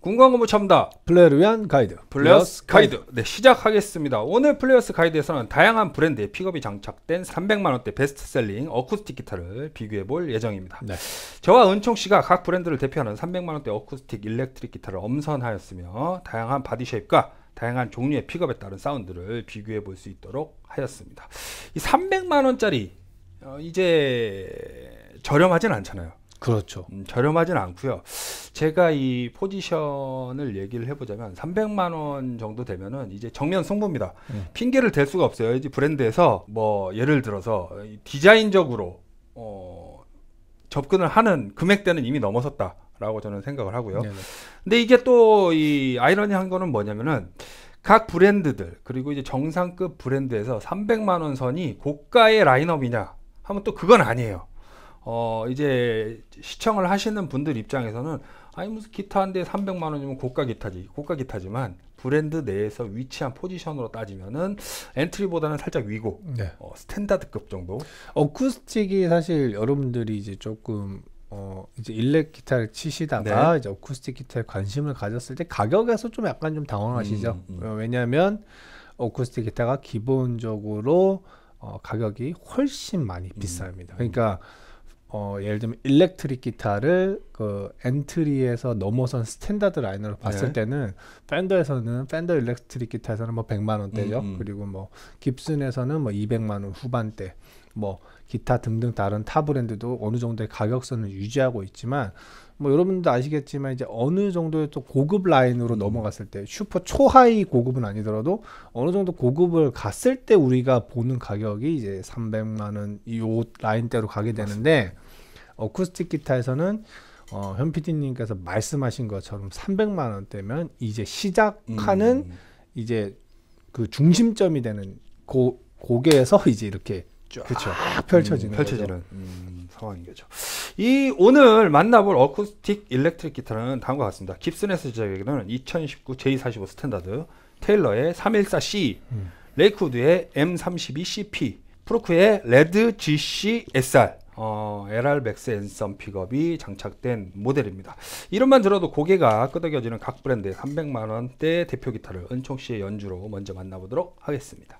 군광고무 첨다 플레이어를 위한 가이드 플레이어스 가이드. 네, 시작하겠습니다. 오늘 플레이어스 가이드에서는 다양한 브랜드의 픽업이 장착된 300만원대 베스트셀링 어쿠스틱 기타를 비교해볼 예정입니다. 네. 저와 은총씨가 각 브랜드를 대표하는 300만원대 어쿠스틱 일렉트릭 기타를 엄선하였으며 다양한 바디 쉐입과 다양한 종류의 픽업에 따른 사운드를 비교해볼 수 있도록 하였습니다. 이 300만원짜리 이제 저렴하진 않잖아요. 그렇죠. 저렴하진 않고요. 제가 이 포지션을 얘기를 해보자면 300만원 정도 되면은 이제 정면 승부입니다. 핑계를 댈 수가 없어요. 이제 브랜드에서 뭐 예를 들어서 디자인적으로 접근을 하는 금액대는 이미 넘어섰다 라고 저는 생각을 하고요. 네네. 근데 이게 또 이 아이러니한 거는 뭐냐면은 각 브랜드들 그리고 이제 정상급 브랜드에서 300만원 선이 고가의 라인업이냐 하면 또 그건 아니에요. 이제 시청을 하시는 분들 입장에서는 아니 무슨 기타 한 대에 300만원이면 고가 기타지, 고가 기타지만 브랜드 내에서 위치한 포지션으로 따지면은 엔트리보다는 살짝 위고 네. 스탠다드급 정도. 어쿠스틱이 사실 여러분들이 이제 조금 이제 일렉 기타를 치시다가 네. 이제 어쿠스틱 기타에 관심을 가졌을 때 가격에서 좀 약간 좀 당황하시죠. 왜냐하면 어쿠스틱 기타가 기본적으로 가격이 훨씬 많이 비쌉니다. 그러니까 예를 들면 일렉트릭 기타를 그 엔트리에서 넘어선 스탠다드 라인으로 봤을 네. 때는 팬더에서는 팬더 일렉트릭 기타에서는 뭐 100만 원대죠. 그리고 뭐 깁슨에서는 뭐 200만 원 후반대, 뭐 기타 등등 다른 타 브랜드도 어느 정도의 가격선을 유지하고 있지만 뭐 여러분도 아시겠지만 이제 어느 정도의 또 고급 라인으로 넘어갔을 때 슈퍼 초하이 고급은 아니더라도 어느 정도 고급을 갔을 때 우리가 보는 가격이 이제 300만 원 이 라인대로 가게 되는데 어쿠스틱 기타에서는 현 PD님께서 말씀하신 것처럼 300만 원대면 이제 시작하는 이제 그 중심점이 되는 고개에서 이제 이렇게 쫙 펼쳐지는 상황인 거죠. 이 오늘 만나볼 어쿠스틱 일렉트릭 기타는 다음과 같습니다. 깁슨에서 제작하는 2019 J45 스탠다드, 테일러의 314C, 레이크우드의 M32CP, 프로크의 레드 GC SR, LR 맥스 앤썸 픽업이 장착된 모델입니다. 이름만 들어도 고개가 끄덕여지는 각 브랜드의 300만원대 대표 기타를 은총씨의 연주로 먼저 만나보도록 하겠습니다.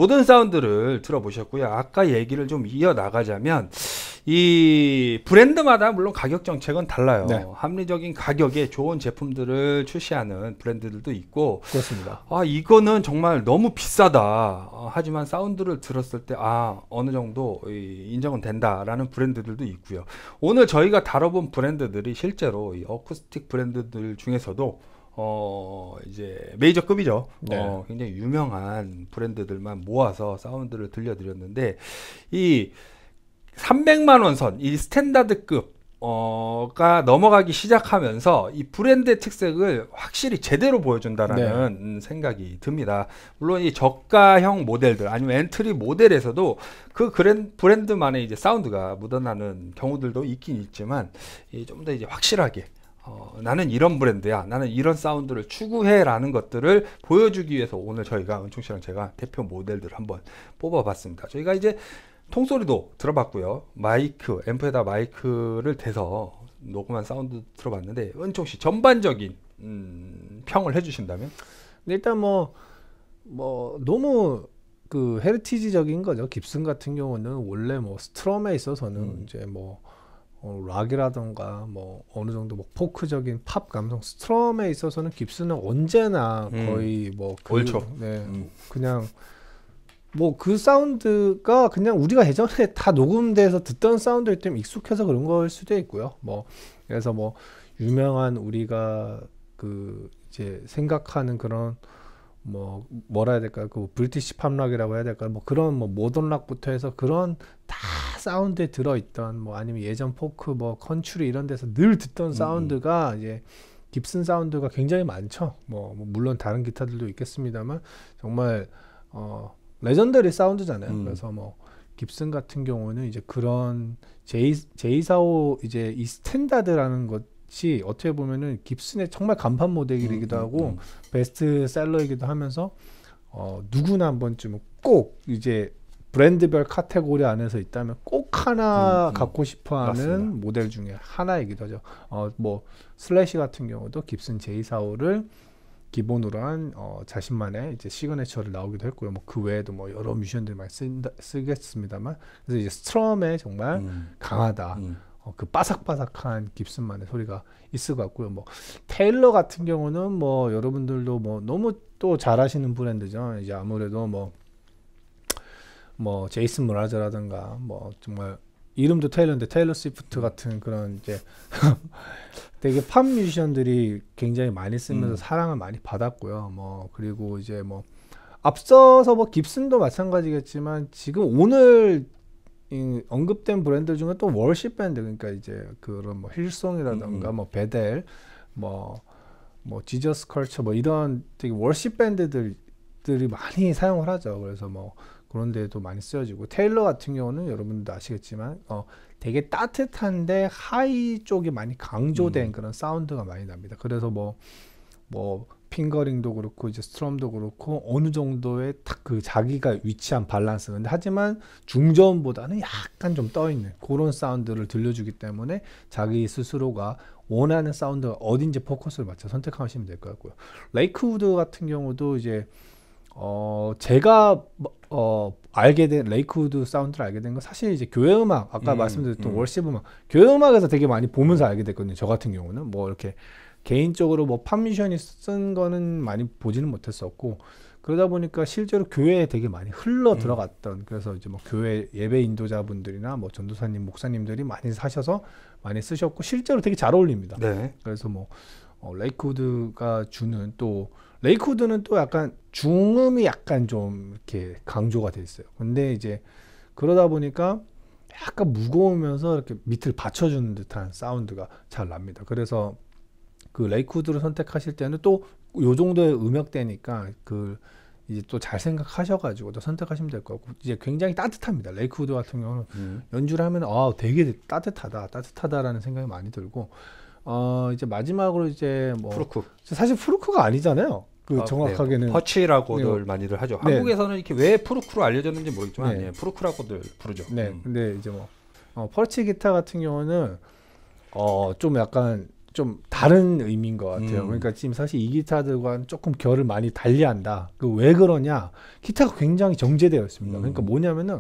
모든 사운드를 들어보셨고요. 아까 얘기를 좀 이어나가자면 이 브랜드마다 물론 가격 정책은 달라요. 네. 합리적인 가격에 좋은 제품들을 출시하는 브랜드들도 있고, 그렇습니다. 아 이거는 정말 너무 비싸다. 하지만 사운드를 들었을 때 어느 정도 인정은 된다라는 브랜드들도 있고요. 오늘 저희가 다뤄본 브랜드들이 실제로 이 어쿠스틱 브랜드들 중에서도 이제 메이저급이죠. 네. 굉장히 유명한 브랜드들만 모아서 사운드를 들려드렸는데, 이 300만 원 선, 이 스탠다드급 가 넘어가기 시작하면서 이 브랜드의 특색을 확실히 제대로 보여준다라는 생각이 듭니다. 물론 이 저가형 모델들 아니면 엔트리 모델에서도 그 브랜드만의 이제 사운드가 묻어나는 경우들도 있긴 있지만, 좀 더 이제 확실하게 나는 이런 브랜드야, 나는 이런 사운드를 추구해라는 것들을 보여주기 위해서 오늘 저희가 은총 씨랑 제가 대표 모델들을 한번 뽑아봤습니다. 저희가 이제 통소리도 들어봤고요. 마이크, 앰프에다 마이크를 대서 녹음한 사운드 들어봤는데, 은총 씨 전반적인 평을 해주신다면? 일단 뭐 너무 그 헤리티지적인 거죠. 깁슨 같은 경우는 원래 뭐 스트럼에 있어서는 이제 뭐 락이라던가 뭐 어느 정도 뭐 포크적인 팝 감성, 스트럼에 있어서는 깁슨은 언제나 거의 뭐 옳죠. 네, 그냥 뭐 그 사운드가 그냥 우리가 예전에 다 녹음돼서 듣던 사운드이기 때문에 익숙해서 그런 걸 수도 있고요. 뭐 그래서 뭐 유명한 우리가 그 이제 생각하는 그런 뭐 뭐라 해야 될까, 그 브리티시 팝락이라고 해야 될까, 뭐 그런 뭐 모던 락부터 해서 그런 다 사운드에 들어있던, 뭐 아니면 예전 포크 뭐 컨츄리 이런 데서 늘 듣던 사운드가 이제 깁슨 사운드가 굉장히 많죠. 뭐 물론 다른 기타들도 있겠습니다만 정말 레전더리 사운드잖아요. 그래서 뭐 깁슨 같은 경우는 이제 그런 J45 이제 이 스탠다드라는 것이 어떻게 보면은 깁슨의 정말 간판 모델이기도 하고 베스트셀러이기도 하면서 누구나 한 번쯤은 꼭 이제 브랜드별 카테고리 안에서 있다면 꼭 하나 갖고 싶어하는 맞습니다. 모델 중에 하나이기도 하죠. 뭐 슬래시 같은 경우도 깁슨 J45를 기본으로 한 자신만의 이제 시그네처를 나오기도 했고요. 뭐 그 외에도 뭐 여러 뮤지션들이 많이 쓰겠습니다만, 그래서 이제 스트럼에 정말 강하다. 그 바삭바삭한 깁슨만의 소리가 있을 것 같고요. 뭐 테일러 같은 경우는 뭐 여러분들도 뭐 너무 또 잘 아시는 브랜드죠. 이제 아무래도 뭐 제이슨 무라즈라든가 뭐 정말 이름도 테일러인데 테일러 스위프트 같은 그런 이제 되게 팝 뮤지션들이 굉장히 많이 쓰면서 사랑을 많이 받았고요. 뭐 그리고 이제 뭐 앞서서 뭐 깁슨도 마찬가지겠지만 지금 오늘 언급된 브랜드 중에 또 월십 밴드, 그러니까 이제 그런 뭐 힐송이라든가 뭐 베델, 뭐 지저스 컬처 뭐 이런 되게 월십 밴드들이 많이 사용을 하죠. 그래서 뭐 그런 데도 많이 쓰여지고, 테일러 같은 경우는 여러분들도 아시겠지만 되게 따뜻한데 하이 쪽이 많이 강조된 그런 사운드가 많이 납니다. 그래서 뭐 핑거링도 그렇고 이제 스트럼도 그렇고 어느 정도의 딱 그 자기가 위치한 밸런스, 근데 하지만 중저음보다는 약간 좀 떠 있는 그런 사운드를 들려주기 때문에 자기 스스로가 원하는 사운드가 어딘지 포커스를 맞춰 선택하시면 될 것 같고요. 레이크우드 같은 경우도 이제 제가 알게 된 레이크우드 사운드를 알게 된 건 사실 이제 교회 음악, 아까 말씀드렸던 월십 음악, 교회 음악에서 되게 많이 보면서 알게 됐거든요. 저 같은 경우는 뭐 이렇게 개인적으로 뭐 팝 뮤지션이 쓴 거는 많이 보지는 못했었고, 그러다 보니까 실제로 교회에 되게 많이 흘러 들어갔던, 그래서 이제 뭐 교회 예배 인도자분들이나 뭐 전도사님, 목사님들이 많이 사셔서 많이 쓰셨고 실제로 되게 잘 어울립니다. 네. 그래서 뭐 레이크우드가 주는, 또 레이크우드는 또 약간 중음이 약간 좀 이렇게 강조가 돼 있어요. 근데 이제 그러다 보니까 약간 무거우면서 이렇게 밑을 받쳐주는 듯한 사운드가 잘 납니다. 그래서 그 레이크우드를 선택하실 때는 또 요 정도의 음역대니까 그 이제 또 잘 생각하셔가지고 또 선택하시면 될 것 같고, 이제 굉장히 따뜻합니다. 레이크우드 같은 경우는 연주를 하면 되게 따뜻하다라는 생각이 많이 들고, 이제 마지막으로 이제 뭐 프루크. 사실 프루크가 아니잖아요. 그 정확하게는 네. 퍼치라고들 많이들 하죠. 네. 한국에서는 이렇게 왜 프루크로 알려졌는지 모르겠지만 네. 프루크라고들 부르죠. 네. 근데 이제 뭐 퍼치 기타 같은 경우는 좀 약간 좀 다른 의미인 것 같아요. 그러니까 지금 사실 이 기타들과는 조금 결을 많이 달리한다. 그 왜 그러냐? 기타가 굉장히 정제되어 있습니다. 그러니까 뭐냐면은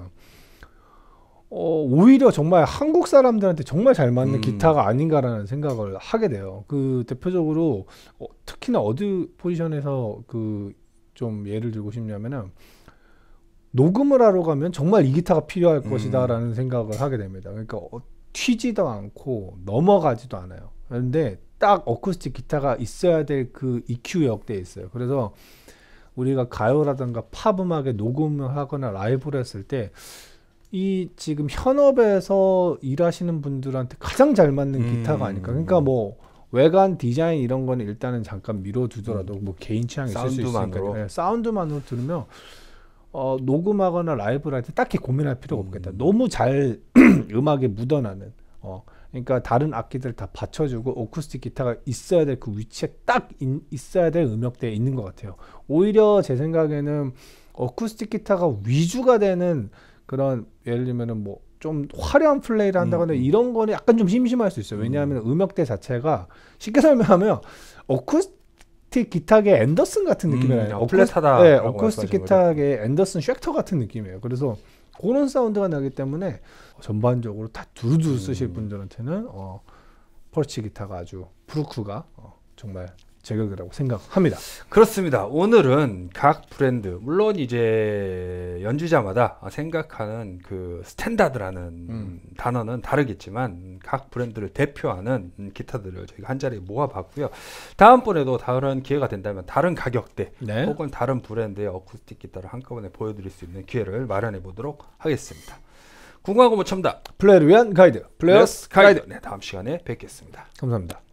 오히려 정말 한국 사람들한테 정말 잘 맞는 기타가 아닌가라는 생각을 하게 돼요. 그 대표적으로 특히나 어디 포지션에서 그 좀 예를 들고 싶냐면은 녹음을 하러 가면 정말 이 기타가 필요할 것이다라는 생각을 하게 됩니다. 그러니까 튀지도 않고 넘어가지도 않아요. 그런데 딱 어쿠스틱 기타가 있어야 될 그 EQ 역대에 있어요. 그래서 우리가 가요라든가 팝 음악에 녹음을 하거나 라이브를 했을 때 이 지금 현업에서 일하시는 분들한테 가장 잘 맞는 기타가 아닐까. 그러니까 뭐 외관 디자인 이런 거는 일단은 잠깐 미뤄두더라도 뭐 개인 취향이 있을 수 있으니까 네, 사운드만으로 들으면 녹음하거나 라이브를 할 때 딱히 고민할 필요가 없겠다. 너무 잘 음악에 묻어나는 그러니까 다른 악기들 다 받쳐주고 어쿠스틱 기타가 있어야 될 그 위치에 딱 있어야 될 음역대에 있는 것 같아요. 오히려 제 생각에는 어쿠스틱 기타가 위주가 되는 그런 예를 들면은 뭐 좀 화려한 플레이를 한다거나 이런 거는 약간 좀 심심할 수 있어요. 왜냐하면 음역대 자체가 쉽게 설명하면 어쿠스틱 기타계 앤더슨 같은 느낌이에요. 플랫하다. 네, 어쿠스틱 기타계 앤더슨 쉑터 같은 느낌이에요. 그래서 그런 사운드가 나기 때문에 전반적으로 다 두루두루 쓰실 분들한테는 펄치 기타가 아주 프루크가 정말 제격이라고 생각합니다. 그렇습니다. 오늘은 각 브랜드 물론 이제 연주자마다 생각하는 그 스탠다드라는 단어는 다르겠지만 각 브랜드를 대표하는 기타들을 저희가 한 자리에 모아봤고요. 다음번에도 다른 기회가 된다면 다른 가격대 네. 혹은 다른 브랜드의 어쿠스틱 기타를 한꺼번에 보여드릴 수 있는 기회를 마련해 보도록 하겠습니다. 궁금하고 뭐 첨다 플레이를 위한 가이드 플레이어스 가이드. 네, 다음 시간에 뵙겠습니다. 감사합니다.